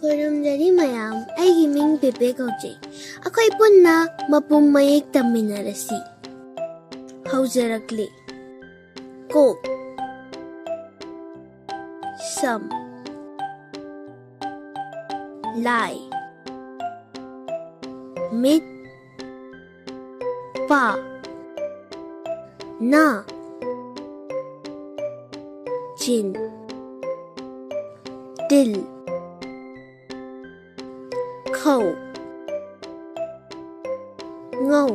Khurumjari mayam, aigi ming Pepe kaujai. Akhoi punna Mapum Mayek tamminarasi. Haujarakle. Kok. Sam. Lai. Mit. Pa. Na. Chin. Dil. Khâu. Ngâu.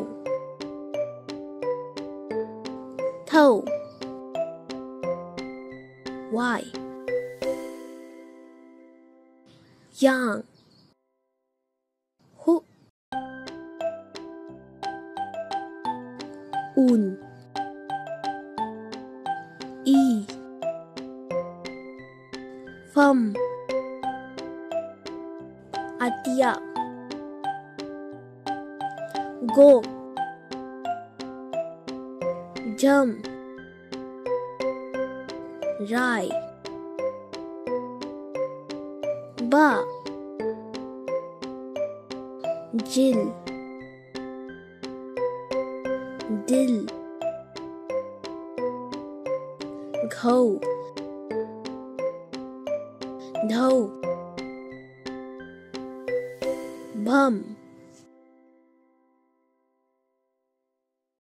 Thâu. Why. Yang. Hu. Un. I. Phum. Atia. Go. Jam. Rai. Ba. Jil. Dil. Gho. Dhau. Bum.